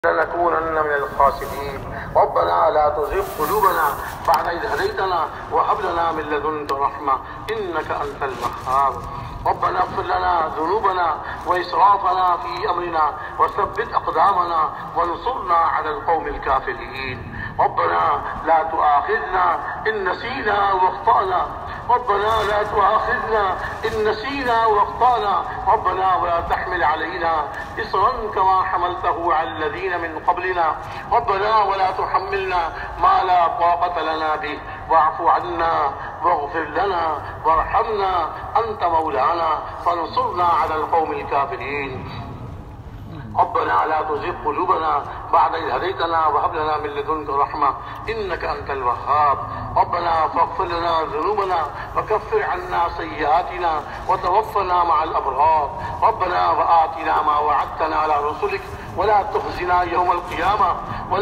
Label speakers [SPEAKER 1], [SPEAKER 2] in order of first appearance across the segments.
[SPEAKER 1] لنكونن من الخاسرين. ربنا لا تزغ قلوبنا بعد إذ هديتنا وهب لنا من لدنك رحمة إنك أنت الوهاب. ربنا اغفر لنا ذنوبنا وإسرافنا في أمرنا وثبت أقدامنا وانصرنا على القوم الكافرين. ربنا لا تؤاخذنا إن نسينا واخطأنا. ربنا لا تؤاخذنا إن نسينا واخطأنا. ربنا ولا تحمل علينا إصرا كما حملته على الذين من قبلنا. ربنا ولا تحملنا ما لا طاقة لنا به واعف عنا واغفر لنا وارحمنا أنت مولانا فانصرنا على القوم الكافرين. ربنا لا تزغ قلوبنا بعد إذ هديتنا وهب لنا من لدنك رحمة إنك أنت الوهاب. ربنا فاغفر لنا ذنوبنا وكفر عنا سيئاتنا وتوفنا مع الأبرار. ربنا وآتنا ما وعدتنا على رسلك ولا تخزنا يوم القيامة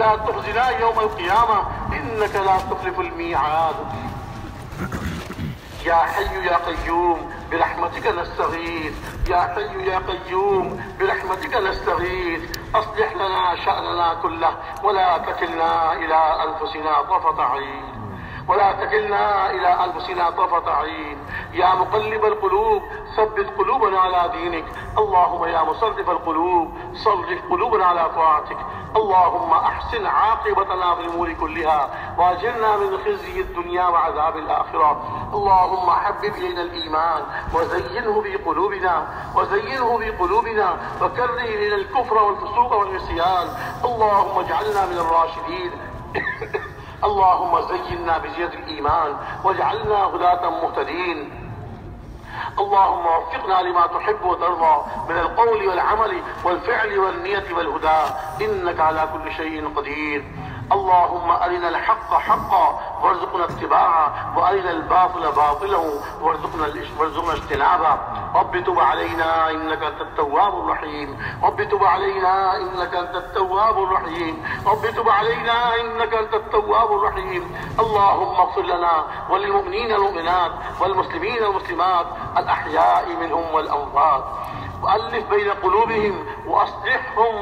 [SPEAKER 1] إنك لا تخلف الميعاد. يا حي يا قيوم برحمتك نستغيث. يا حي يا قيوم برحمتك نستغيث. أصلح لنا شأننا كله ولا تكلنا إلى أنفسنا طرفة عين. يا مقلب القلوب ثبت قلوبنا على دينك. اللهم يا مصرف القلوب صرف قلوبنا على طاعتك. اللهم أحسن عاقبتنا في الأمور كلها وأجرنا من خزي الدنيا وعذاب الآخرة. اللهم حبب إلينا الإيمان وزينه في قلوبنا وكره إلينا الكفر والفسوق والعصيان. اللهم اجعلنا من الراشدين. اللهم زينا بزينة الإيمان واجعلنا هداة مهتدين. اللهم وفقنا لما تحب وترضى من القول والعمل والفعل والنية والهدى إنك على كل شيء قدير. اللهم أرنا الحق حقا وارزقنا اتباعه وأرنا الباطل باطلا وارزقنا اجتنابه. رب تب علينا إنك أنت التواب الرحيم. رب تب علينا إنك أنت التواب الرحيم. رب تب علينا إنك أنت التواب الرحيم. اللهم اغفر لنا وللمؤمنين والمؤمنات والمسلمين والمسلمات الأحياء منهم والأموات. وألف بين قلوبهم وأصلحهم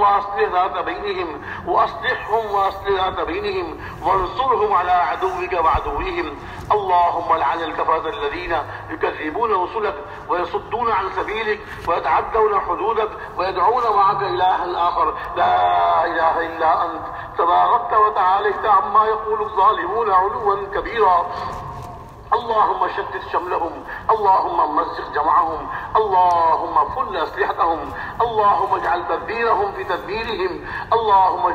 [SPEAKER 1] وأصلح ذات بينهم وانصرهم على عدوك وعدوهم. اللهم لعن الكفرة الذين يكذبون رسلك ويصدون عن سبيلك ويتعدون حدودك ويدعون معك إلها آخر لا إله إلا أنت تباركت وتعاليت عما يقول الظالمون علوا كبيرا. اللهم شتت شملهم. اللهم مزق جمعهم. اللهم فل أسلحتهم. اللهم اجعل تدبيرهم في تدبيرهم. اللهم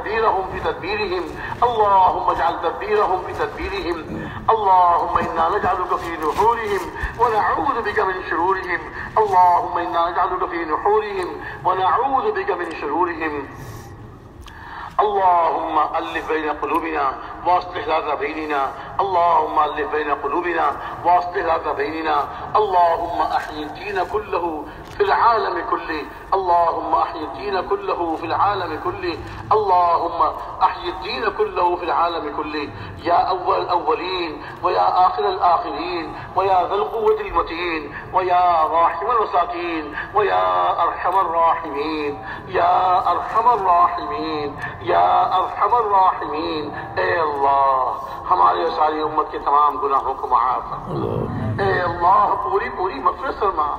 [SPEAKER 1] إنا نجعلك في نحورهم ونعوذ بك من شرورهم. اللهم ألف بين قلوبنا واصلح ذات بيننا. اللهم أحيي الدين كله في العالم كله. اللهم أحيي الدين كله في العالم كله. يا أول الأولين ويا آخر الآخرين ويا ذا القوة المتين ويا راحم المساكين ويا أرحم الراحمين. اے اللہ ہمارے ساری امت کے تمام گناہوں کو معاف فرما. اے اللہ پوری مغفرت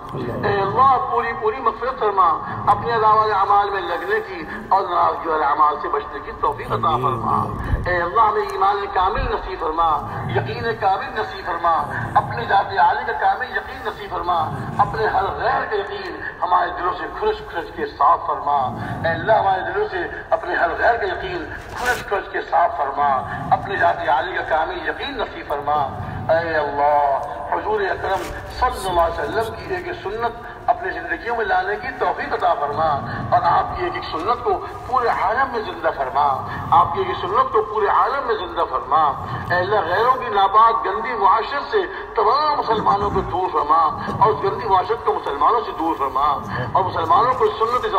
[SPEAKER 1] فرما. اپنے علاوہ اعمال میں لگنے کی اور ناراضگی والے اعمال سے بچنے کی توفیق عطا فرما. اے اللہ ہمیں ایمان کامل نصیب فرما. یقین کامل نصیب فرما. اپنے ذات عالی کا کامل یقین نصیب فرما. اپنے ہر غیر کا یقین ہمارے دلوں سے کھرچ کے صاف فرما. اے اللہ ہمارے دلوں سے اپنے ہر غیر کا یقین کھرچ کے صاف فرما. اپنے ذات عالی کا کامل یقین نصیب فرما. اے اللہ حضور اکرم صلی اللہ علیہ وسلم کی ایک سنت اپنی زندگیوں میں لانے کی توفیق عطا فرما اور آپ کی ایک سنت کو پورے عالم میں زندہ فرما. اے اللہ غیروں کی ناپاک گندی معاشرت سے تمام مسلمانوں کو دور فرما اور اس گندی معاشرت کو مسلمانوں سے دور فرما اور مسلمانوں کو سنت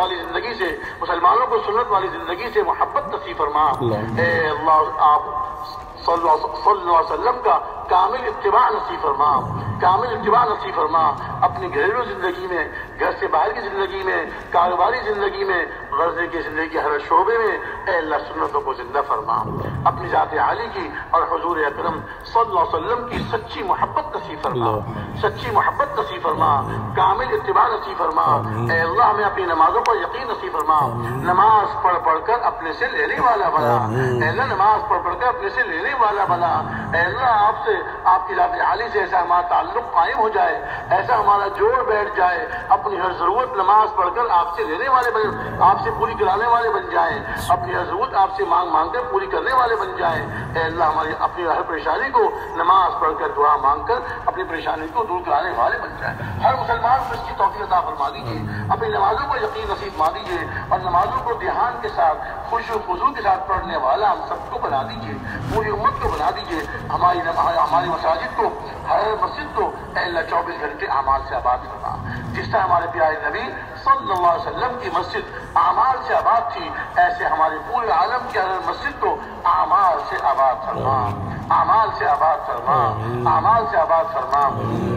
[SPEAKER 1] والی زندگی سے محبت نصیب فرما. اے اللہ آپ صلی اللہ علیہ وسلم کا کامل اتباع نصیب فرما، کامل اتباع نصیب فرما اپنی گھریلو زندگی میں، گھر سے باہر کی زندگی میں، کاروباری زندگی میں، غرضے کی زندگی کے ہر شعبے میں اے اللہ سنتوں کو زندہ فرما، اپنی ذات عالی کی اور حضور اکرم صلی اللہ علیہ وسلم کی سچی محبت نصیب فرما، سچی محبت نصیب فرما، کامل اتباع نصیب فرما، اے اللہ ہمیں اپنی نمازوں پر یقین نصیب فرما، نماز پڑھ کر اپنے سے لینے والا بنا، اے اللہ نماز پڑھ کر اپنے سے لینے والا بنا، اے اللہ آپ سے، آپ کی ذات عالی سے ایسا ہمارا تعلق قائم ہو جائے، ایسا ہمارا جوڑ بیٹھ جائے، اپنی ہر ضرورت نماز پڑھ کر آپ سے لینے والے بن، آپ سے پوری کرانے والے بن جائیں، اپنی ہر ضرورت آپ سے مانگ کر پوری کرنے والے بن جائیں، اے اللہ ہماری اپنی ہر پریشانی کو نماز پڑھ کر دعا مانگ کر اپنی پریشانی کو دور کرانے والے بن جائیں، ہر مسلمان کو اس کی توفیق عطا فرما دیجیے، اپنی نمازوں پر یقین نصیب فرما دیجیے اور نمازوں کو دھیان کے ساتھ خشوع و خضوع کے ساتھ پڑھنے والا ہم سب کو بنا دیجیے، پوری امت کو بنا دیجیے، ہماری مساجد کو، ہر مسجد کو اے اللہ 24 گھنٹے اعمال سے آباد فرما، جس طرح ہمارے پیارے نبی صلی اللہ علیہ وسلم کی مسجد اعمال سے آباد تھی، ایسے ہمارے پورے عالم کی ہر مسجد کو اعمال سے آباد فرما، اعمال سے آباد فرما، اعمال سے آباد فرما،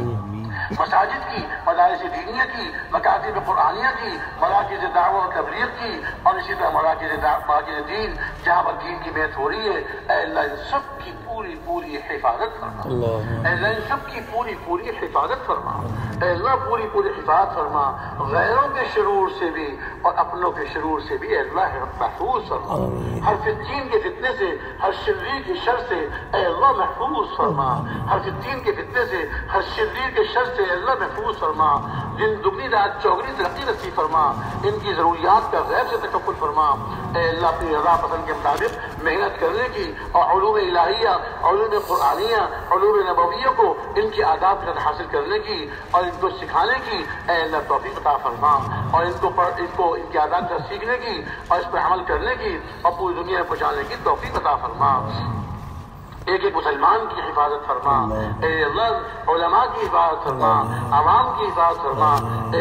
[SPEAKER 1] مساجد کی، مدارس دینیہ کی، مکاتب قرآنیہ کی، مراکز دعوت و تبلیغ کی اور اسی طرح مراکز دین جہاں پر دین کی بیعت ہو رہی ہے، اے اللہ ان سب کی پوری حفاظت فرما، اے اللہ ان سب کی پوری حفاظت فرما، اے اللہ پوری حفاظت فرما، غیروں کے شرور سے بھی اور اپنوں کے شرور سے بھی اے اللہ محفوظ فرما، ہر فتین کے فتنے سے، ہر شریر کی شر سے اے اللہ محفوظ فرما، ہر فتین کے فتنے سے، ہر شریر کے شر سے اللہ محفوظ فرما، جن دگنی رات چوگنی ترقی نصیب فرما، ان کی ضروریات کا غیب سے تکفل فرما، اے اللہ اپنی رضا پسند کے مطابق محنت کرنے کی اور علوم الہیہ، علوم قرآنیہ، علوم نبویہ کو ان کی آداب کے حاصل کرنے کی اور ان کو سکھانے کی اے اللہ توفیق عطا فرما، اور ان کی آداب کا سیکھنے کی اور اس پر عمل کرنے کی اور پوری دنیا میں پہنچانے کی توفیق عطا فرما، ایک مسلمان کی حفاظت فرما، اے اللہ علماء کی حفاظت فرما، عوام کی حفاظت فرما، اے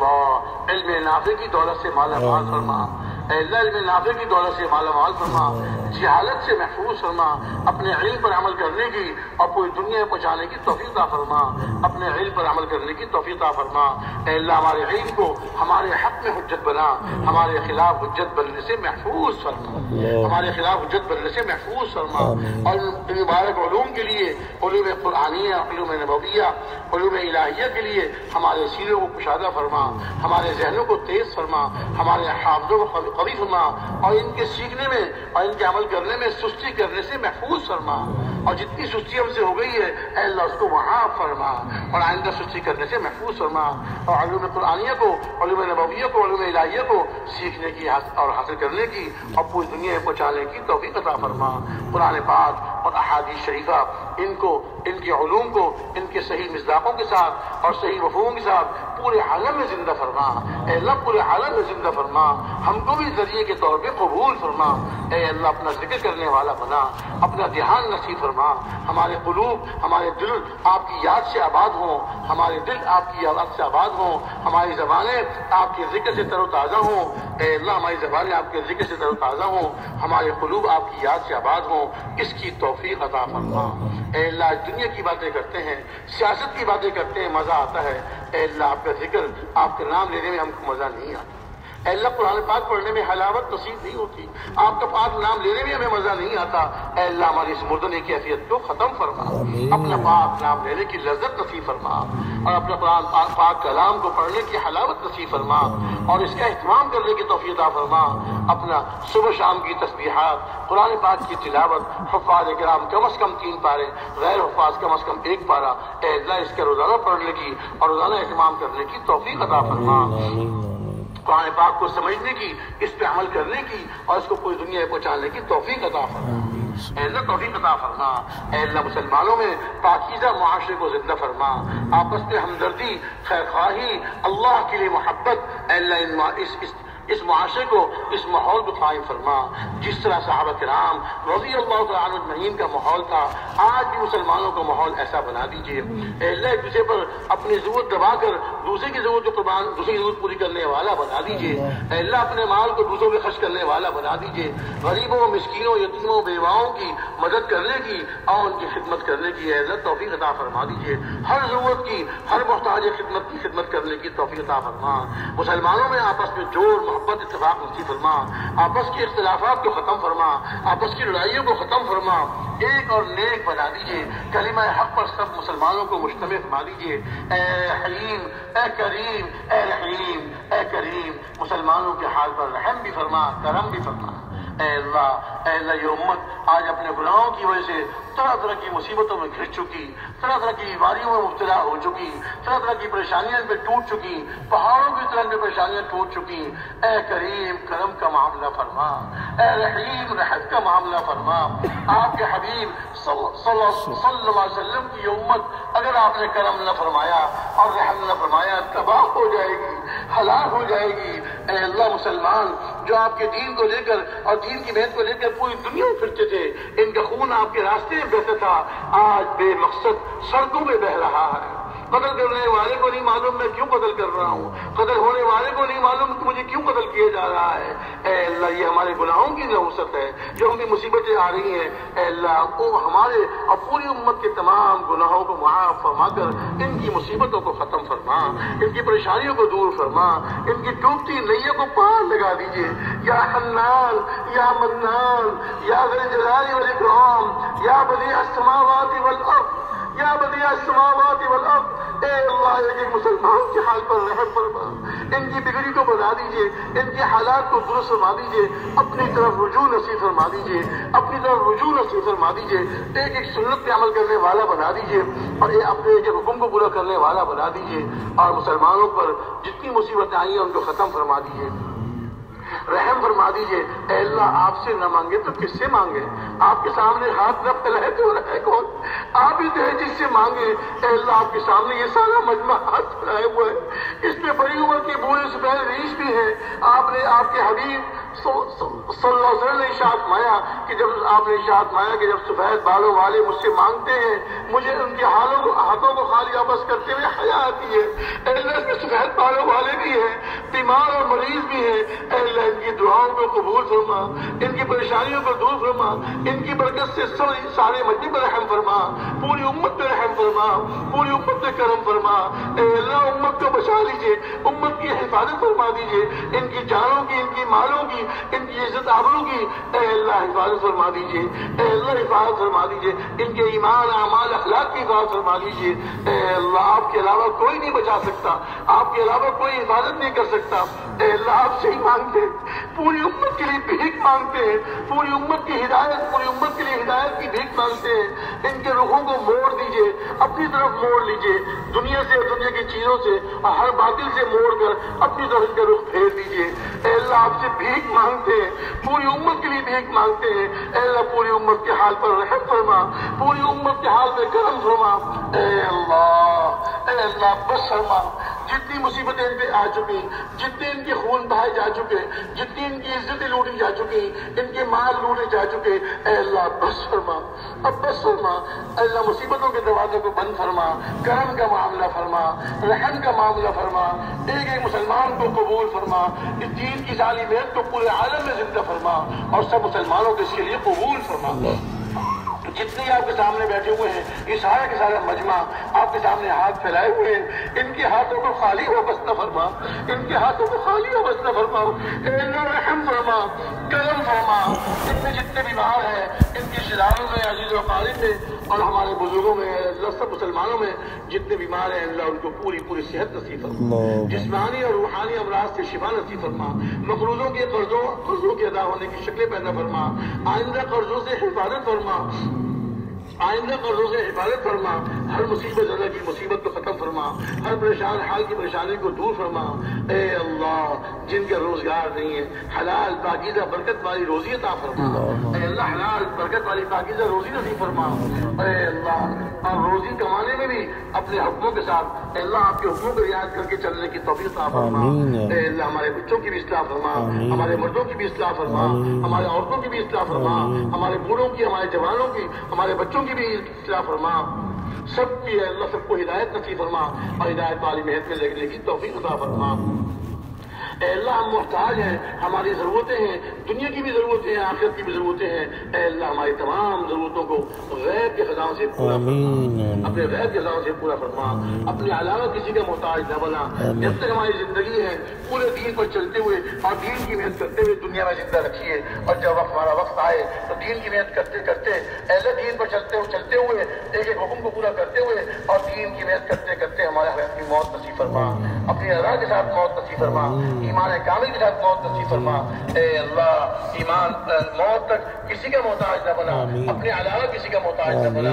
[SPEAKER 1] اللہ علم نافع کی دولت سے مالا مال فرما، اے اللہ علم نافع کی دولت سے مالا مال فرما، جہالت سے محفوظ فرما، اپنے علم پر عمل کرنے کی اور پوری دنیا میں پہنچانے کی توفیق عطا فرما، اپنے علم پر عمل کرنے کی توفیق عطا فرما، اے اللہ ہمارے علم کو ہمارے حق میں حجت بنا، ہمارے خلاف حجت بننے سے محفوظ فرما، ہمارے خلاف حجت بننے سے محفوظ فرما، اور مبارک علوم کے لیے، علوم قرآنیہ، علوم نبویہ، علوم الہیہ کے لیے ہمارے سینوں کو کشادہ فرما، ہمارے ذہنوں کو تیز فرما، ہمارے حافظوں کو قوی فرما، اور ان کے سیکھنے میں اور ان کے عمل کرنے میں سستی کرنے سے محفوظ فرما، اور جتنی سستی ہم سے ہو گئی ہے اے اللہ اس کو وہاں فرما، اور آئندہ سستی کرنے سے محفوظ فرما، اور علوم قرآنیہ کو، علوم نبویہ کو، علوم الہیہ کو سیکھنے کی اور حاصل کرنے کی اور پوری دنیا میں پہنچانے کی توفیق عطا فرما، قرآن پاک اور احادیث شریفہ ان کے علوم کو ان کے صحیح مصداقوں کے ساتھ اور صحیح مفہوم کے ساتھ پورے عالم میں زندہ فرما، اے اللہ پورے عالم میں زندہ فرما، ہم کو بھی ذریعے کے طور پہ قبول فرما، اے اللہ اپنا ذکر کرنے والا بنا، اپنا دھیان نصیب فرما، ہمارے قلوب، ہمارے دل آپ کی یاد سے آباد ہوں، ہمارے دل آپ کی یاد سے آباد ہوں، ہماری زبانیں آپ کے ذکر سے تر و تازہ ہوں، اے اللہ ہماری زبانیں آپ کے ذکر سے تر و تازہ ہوں، ہمارے قلوب آپ کی یاد سے آباد ہوں، اس کی توفیق عطا فرما، اے اللہ دنیا کی باتیں کرتے ہیں، سیاست کی باتیں کرتے ہیں، مزہ آتا ہے، اے اللہ آپ کا ذکر، آپ کا نام لینے میں ہم کو مزہ نہیں آتا، اے اللہ قرآن پاک پڑھنے میں حلاوت نصیب نہیں ہوتی، آپ کا پاک نام لینے میں ہمیں مزہ نہیں آتا، اے اللہ ہماری اس مردنے کی کیفیت کو ختم فرما، اپنا پاک نام لینے کی لذت نصیب فرما، اور اپنا قرآن پاک کلام کو پڑھنے کی حلاوت نصیب فرما، اور اس کا اہتمام کرنے کی توفیق عطا فرما، اپنا صبح شام کی تسبیحات، قرآن پاک کی تلاوت، حفاظ کرام کم از کم 3 پارے، غیر حفاظ کم از کم 1 پارہ، اے اللہ اس کے روزانہ پڑھنے کی اور روزانہ اہتمام کرنے کی توفیق عطا فرما، قرآن پاک کو سمجھنے کی، اس پہ عمل کرنے کی اور اس کو پوری دنیا میں پہنچانے کی توفیق عطا فرما، اے اللہ توفیق عطا فرما، اے اللہ مسلمانوں میں پاکیزہ معاشرے کو زندہ فرما، آپس میں ہمدردی، خیر خواہی، اللہ کے لیے محبت، اے اللہ اس معاشرے کو، اس ماحول کو قائم فرما جس طرح صحابہ کرام رضی اللہ تعالیٰ عنہ اجمعین کا ماحول تھا، آج بھی مسلمانوں کا ماحول ایسا بنا دیجیے۔ اے اللہ ایک دوسرے پر اپنی ضرورت دبا کر دوسرے کی ضرورت کو دوسری ضرورت پوری کرنے والا بنا دیجیے۔ اے اللہ اپنے مال کو دوسروں پہ خرچ کرنے والا بنا دیجیے۔ غریبوں، مسکینوں، یتیموں، بیواؤں کی مدد کرنے کی اور ان کی خدمت کرنے کی اے اللہ توفیق عطا فرما دیجیے۔ ہر ضرورت کی، ہر محتاج خدمت کی خدمت کرنے کی توفیق عطا فرما۔ مسلمانوں میں آپس میں جوڑ، محبت، اتفاق نصیب فرما۔ آپس کے اختلافات کو ختم فرما، آپس کی لڑائیوں کو ختم فرما، ایک اور نیک بنا دیجیے۔ کلمہ حق پر سب مسلمانوں کو مجتمع فرما دیجیے۔ اے حلیم، اے کریم، اے رحیم، اے کریم، مسلمانوں کے حال پر رحم بھی فرما، کرم بھی فرما۔ اے اللہ یہ امت آج اپنے گناہوں کی وجہ سے طرح طرح کی مصیبتوں میں گھر چکی، طرح طرح کی بیماریوں میں مبتلا ہو چکی، طرح طرح کی پریشانیاں پہ ٹوٹ چکی، پہاڑوں کی طرح پہ پریشانیاں ٹوٹ چکی۔ اے کریم کرم کا معاملہ فرما، اے رحیم رحمت کا معاملہ فرما۔ آپ کے حبیب صلی اللہ علیہ وسلم کی یہ امت اگر آپ نے کرم نہ فرمایا اور رحم نہ فرمایا تباہ ہو جائے گی، ہلاک ہو جائے گی۔ اے اللہ مسلمان جو آپ کے دین کو لے کر اور دین کی محنت کو لے کر پوری دنیا میں پھرتے تھے، ان کا خون آپ کے راستے میں بہتا تھا، آج بے مقصد سڑکوں میں بہ رہا ہے۔ قتل کرنے والے کو نہیں معلوم میں کیوں قتل کر رہا ہوں، قتل ہونے والے کو نہیں معلوم کہ مجھے کیوں قتل کیا جا رہا ہے۔ اے اللہ یہ ہمارے گناہوں کی نحوست ہے جو ہمیں مصیبتیں آ رہی ہیں۔ اے اللہ وہ ہمارے اور پوری امت کے تمام گناہوں کو معاف فرما کر ان کی مصیبتوں کو ختم فرما، ان کی پریشانیوں کو دور فرما، ان کی ڈوبتی نئیوں کو پار لگا دیجیے۔ یا حنان، یا منان، یا ذی الجلال والاکرام، یا بدیع السماوات والارض، یا بدیع السماوات والارض۔ اے اللہ ایک مسلمان کے حال پر رحم فرما، ان کی بگڑی کو بنا دیجیے، ان کے حالات کو درست فرما دیجیے، اپنی طرف رجوع نصیب فرما دیجیے، اپنی طرف رجوع نصیب فرما دیجیے، ایک ایک سنت پہ عمل کرنے والا بنا دیجیے اور اپنے ایک حکم کو پورا کرنے والا بنا دیجیے، اور مسلمانوں پر جتنی مصیبتیں آئی ہیں ان کو ختم فرما دیجیے، رحم فرما دیجیے۔ اے اللہ آپ سے نہ مانگے تو کس سے مانگے؟ آپ کے سامنے ہاتھ نہ پھیلائے تو رہے کون؟ آپ ہی تو ہے جس سے مانگے۔ اے اللہ آپ کے سامنے یہ سارا مجمع ہاتھ پھیلائے ہوا ہے، اس میں بڑی عمر کے بوڑھے سفید ریش بھی ہیں۔ آپ نے آپ کے حبیب صلی اللہ علیہ وسلم نے ارشاد فرمایا کہ جب آپ نے ارشاد فرمایا کہ جب سفید بالوں والے مجھ سے مانگتے ہیں مجھے ان کے ہاتھوں کو خالی واپس کرتے ہوئے حیا آتی ہے۔ اے اللہ اس میں سفید بالوں والے بھی ہیں، بیمار اور مریض بھی ہیں۔ اے اللہ ان کی دعاؤں کو قبول فرما، ان کی پریشانیوں کو دور فرما، ان کی برکت سے سارے مجمع پر رحم فرما، پوری امت پہ رحم فرما، پوری امت پہ کرم فرما۔ اے اللہ امت کو بچا لیجیے، امت کی حفاظت فرما دیجیے، ان کی جانوں کی، ان کی مالوں کی، ان کی عزت آبرو کی اے اللہ حفاظت فرما دیجیے۔ اے اللہ حفاظت فرما دیجیے، ان کے ایمان، اعمال، اخلاق کی حفاظت فرما دیجیے۔ اے اللہ آپ کے علاوہ کوئی نہیں بچا سکتا، آپ کے علاوہ کوئی حفاظت نہیں کر سکتا۔ اے اللہ آپ سے ہی مانگتے، پوری امت کے لیے بھیک مانگتے ہیں، پوری امت کی ہدایت، پوری امت کے لیے ہدایت کی بھیک مانگتے ہیں۔ ان کے رخوں کو موڑ دیجیے، اپنی طرف موڑ لیجیے، دنیا سے، دنیا کی چیزوں سے اور ہر باطل سے موڑ کر اپنی طرف ان کا رخ پھیر دیجیے۔ اے اللہ آپ سے بھیک مانگتے ہیں، پوری امت کے لیے بھیک مانگتے ہیں۔ اے اللہ پوری امت کے حال پر رحم فرما، پوری امت کے حال پہ کرم فرما۔ اے اللہ بس فرما، جتنی مصیبتیں ان پہ آ چکی، جتنے ان کے خون بہائے جا چکے، جتنی ان کی عزتیں لوٹی جا چکی، ان کے مال لوٹے جا چکے، اے اللہ بس فرما، اب بس فرما۔ اے اللہ مصیبتوں کے دروازوں کو بند فرما، کرم کا معاملہ فرما، رحم کا معاملہ فرما، ایک ایک مسلمان کو قبول فرما، اس دین کی تعلیمات کو پورے عالم میں زندہ فرما اور سب مسلمانوں کو اس کے لیے قبول فرما۔ جتنے آپ کے سامنے بیٹھے ہوئے ہیں یہ سارا کے سارا مجمع آپ کے سامنے ہاتھ پھیلائے ہوئے ہیں، ان کے ہاتھوں کو خالی واپس نہ فرما، ان کے ہاتھوں کو خالی واپس نہ فرما۔ اے اللہ رحم فرما، کرم فرما، ان میں جتنے بیمار ہیں ان کی شداروں میں، عزیز و اقارب میں اور ہمارے بزرگوں میں، اللہ سب مسلمانوں میں جتنے بیمار ہیں اللہ ان کو پوری پوری صحت نصیب فرما، جسمانی اور روحانی امراض سے شفا نصیب فرما، مقروضوں کے قرضوں کے ادا ہونے کی شکلیں پیدا فرما، آئندہ قرضوں سے حفاظت فرما، آئندہ قرضوں سے حفاظت فرما۔ ہر مصیبت زدہ کی مصیبت کو ختم فرما، ہر پریشان حال کی پریشانی کو دور فرما۔ اے اللہ جن کا روزگار نہیں ہے حلال پاکیزہ برکت والی روزی عطا فرما۔ اے اللہ حلال برکت والی پاکیزہ روزی نصیب فرما۔ اے اللہ اور روزی کمانے میں بھی اپنے حکموں کے ساتھ اے اللہ آپ کے حکموں کو رعایت کر کے چلنے کی توفیق عطا فرما۔ اے اللہ ہمارے بچوں کی بھی اصلاح فرما، ہمارے مردوں کی بھی اصلاح فرما، ہمارے عورتوں کی بھی اصلاح فرما، ہمارے بوڑھوں کی، ہمارے جوانوں کی، ہمارے بچوں کی بھی اصلاح فرما۔ سب کی اللہ سب کو ہدایت نصیب فرما اور ہدایت والی محنت میں لگنے کی توفیق عطا فرما۔ اے اللہ ہم محتاج ہیں، ہماری ضرورتیں ہیں، دنیا کی بھی ضرورتیں ہیں، آخرت کی بھی ضرورتیں ہیں۔ اے اللہ ہماری تمام ضرورتوں کو غیب کے خزانوں سے پورا فرما، اپنے غیب کے خزانوں سے پورا فرما، اپنے علاوہ کسی کا محتاج نہ بنا۔ جب تک ہماری زندگی ہے پورے دین پر چلتے ہوئے اور دین کی محنت کرتے ہوئے دنیا میں زندہ رکھیے، اور جب ہمارا وقت آئے تو دین کی محنت کرتے کرتے اے اللہ دین پر چلتے ہوئے ایک ایک حکم کو پورا کرتے ہوئے اور دین کی محنت کرتے کرتے ہمارے اپنی موت نصیب فرما، اپنی رضا کے ساتھ موت نصیب فرما، ایمان کامل کے ساتھ موت نصیب فرما۔ اے اللہ ایمان موت تک کسی کا محتاج نہ بنا، اپنے علاوہ کسی کا محتاج نہ بنا۔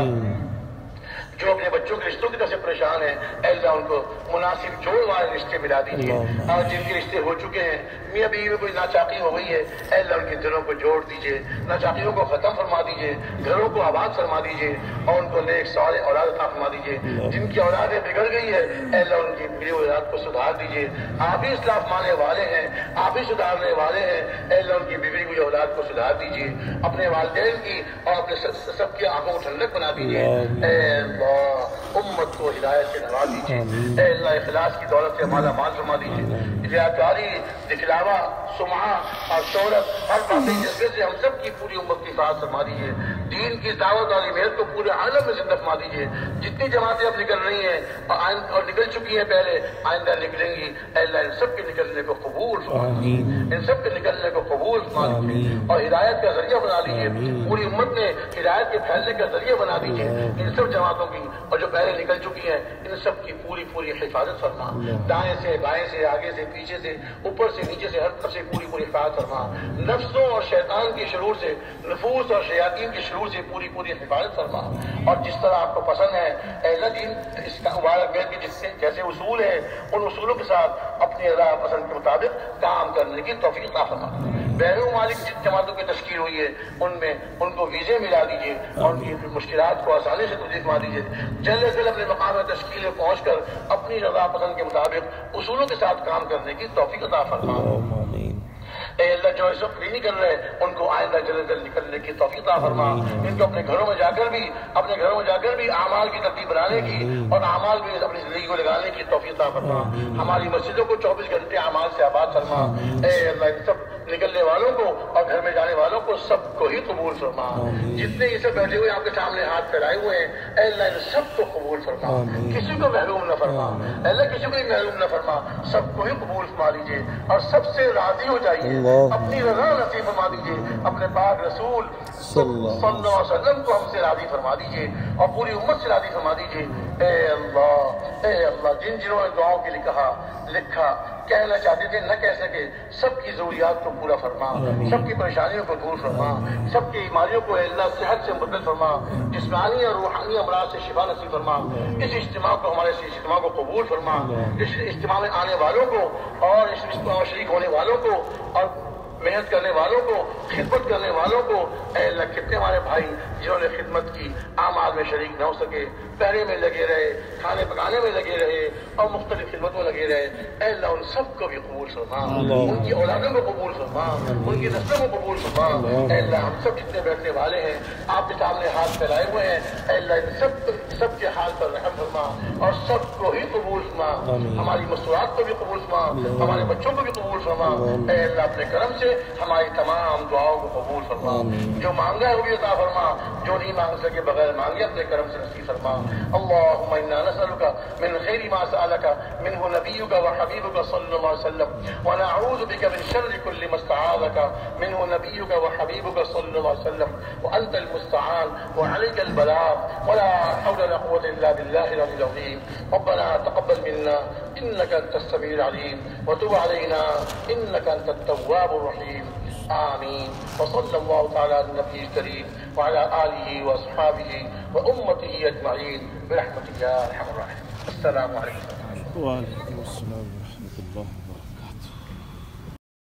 [SPEAKER 1] جو اپنے بچوں کے رشتوں کی طرف سے پریشان ہیں اے اللہ ان کو مناسب جوڑ والے رشتے ملا دیجیے، اور جن کے رشتے ہو چکے ہیں میاں بیوی میں کوئی ناچاقی ہو گئی ہے اے اللہ ان کے دلوں کو جوڑ دیجیے، ناچاقیوں کو ختم فرما دیجیے، گھروں کو آباد فرما دیجیے اور ان کو نیک صالح اولاد عطا فرما دیجیے۔ جن کی اولادیں بگڑ گئی ہے اے اللہ ان کی بگڑی ہوئی اولاد کو سدھار دیجیے، آپ ہی اصلاح مانے والے ہیں، آپ ہی سدھارنے والے ہیں، اے اللہ ان کی بگڑی ہوئی اولاد کو سدھار دیجیے، اپنے والدین کی اور اپنے سب کی آنکھوں کو ٹھنڈک بنا دیجیے۔ اے اللہ امت کو ہدایت سے نواز دیجیے، اے اللہ اخلاص کی دولت سے مالا مال فرما دیجیے، ریاکاری، دکھلاوا، سمعہ اور شہرت ہر باطل جذبے سے ہم سب کی پوری امت کی حفاظت فرما دیجیے، دین کی دعوت والی محنت کو پورے عالم میں زندہ فرما دیجیے۔ جتنی جماعتیں اب نکل رہی ہیں اور نکل چکی ہیں پہلے، آئندہ نکلیں گی اے اللہ ان سب کے نکلنے کو قبول فرما دیجیے، ان سب کے نکلنے کو قبول فرما دیجیے اور ہدایت کا ذریعہ بنا دیجیے، پوری امت میں ہدایت کے پھیلنے کا ذریعہ بنا دیجیے۔ ان سب جماعتوں کی اور جو پہلے نکل چکی ہیں ان سب کی پوری حفاظت فرما، دائیں سے بائیں سے آگے سے پیچھے سے اوپر سے نیچے سے ہر طرف سے پوری حفاظت فرما، نفسوں اور شیطان کی شرور سے، نفوس اور شیاطین کی شرور سے پوری حفاظت فرما، اور جس طرح آپ کو پسند ہے اے اللہ دین اس کا مبارک بیت کے جیسے اصول ہیں ان اصولوں کے ساتھ اپنی رضا پسند کے مطابق کام کرنے کی توفیق عطا فرما۔ بیرون ممالک جن جماعتوں کی تشکیل ہوئی ہے ان میں ان کو ویزے ملا دیجیے اور ان کی مشکلات کو آسانی سے توجیہ فرما دیجیے، جلد از جلد اپنے مقام تشکیل میں پہنچ کر اپنی رضا پسند کے مطابق اصولوں کے ساتھ کام کرنے کی توفیق عطا فرما۔ اے اللہ جو اس وقت نہیں کر رہے ان کو آئندہ جلد جلد نکلنے کی توفیق عطا فرما، ان کو اپنے گھروں میں جا کر بھی اعمال کی ترتیب بنانے کی اور اعمال میں اپنی زندگی کو لگانے کی توفیق عطا فرما، ہماری مسجدوں کو 24 گھنٹے اعمال سے آباد فرما۔ اے اللہ ان سب نکلنے والوں کو اور گھر میں جانے والوں کو سب کو ہی قبول فرما، جتنے یہ سب بیٹھے ہوئے آپ کے سامنے ہاتھ پھیلائے ہوئے ہیں اے اللہ ان سب کو قبول فرما، کسی کو محروم نہ فرما، اے اللہ کسی کو بھی محروم نہ فرما، سب کو ہی قبول فرما لیجیے اور سب سے راضی ہو جائیے، اپنی رضا نصیب فرما دیجیے، اپنے پاک رسول صلی اللہ علیہ وسلم کو ہم سے راضی فرما دیجیے اور پوری امت سے راضی فرما دیجیے۔ اے اللہ جنہوں نے دعاؤں کے لیے کہا لکھا کہنا چاہتے تھے نہ کہہ سکے سب کی ضروریات کو پورا فرما، سب کی پریشانیوں کو دور فرما، سب کی بیماریوں کو اللہ صحت سے مبدل فرما، جسمانی اور روحانی امراض سے شفا نصیب فرما، اس اجتماع کو ہمارے اجتماع کو قبول فرما، اس اجتماع میں آنے والوں کو اور اس اجتماع میں شریک ہونے والوں کو اور محنت کرنے والوں کو، خدمت کرنے والوں کو اے اللہ کتنے ہمارے بھائی جنہوں نے خدمت کی اعمال میں شریک نہ ہو سکے، پہرے میں لگے رہے، کھانے پکانے میں لگے رہے اور مختلف خدمتوں میں لگے رہے، اے اللہ ان سب کو بھی قبول فرما، ان کی اولادوں کو قبول فرما، ان کی نسلوں کو قبول فرما۔ اے اللہ ہم سب جتنے بیٹھنے والے ہیں آپ کے سامنے ہاتھ پھیلائے ہوئے ہیں اے اللہ ان سب کے حال پر رحم فرما اور سب کو ہی قبول فرما، ہماری مصروفات کو بھی قبول فرما، ہمارے بچوں کو بھی قبول فرما۔ اے اللہ اپنے کرم سے ہماری تمام دعاؤں کو قبول فرما، جو مانگا ہے وہ بھی عطا فرما، جو نہیں مانگ سکے بغیر مانگے اپنے کرم سے نصیب فرما۔ اللهم انا نسألك من خير ما سألك منه نبيك وحبيبك صلى الله عليه وسلم ونعوذ بك من شر كل ما استعاذك منه نبيك وحبيبك صلى الله عليه وسلم وأنت المستعان وعليك البلاغ ولا حول ولا قوة إلا بالله العلي العظيم۔ ربنا تقبل منا إنك أنت السميع العليم وتب علينا إنك أنت التواب الرحيم۔ آمين. وصلى الله تعالى على النبي الكريم وعلى آله وأصحابه وأمته أجمعين برحمتك يا أرحم الراحمين. السلام عليكم.
[SPEAKER 2] وعليكم السلام ورحمة الله وبركاته.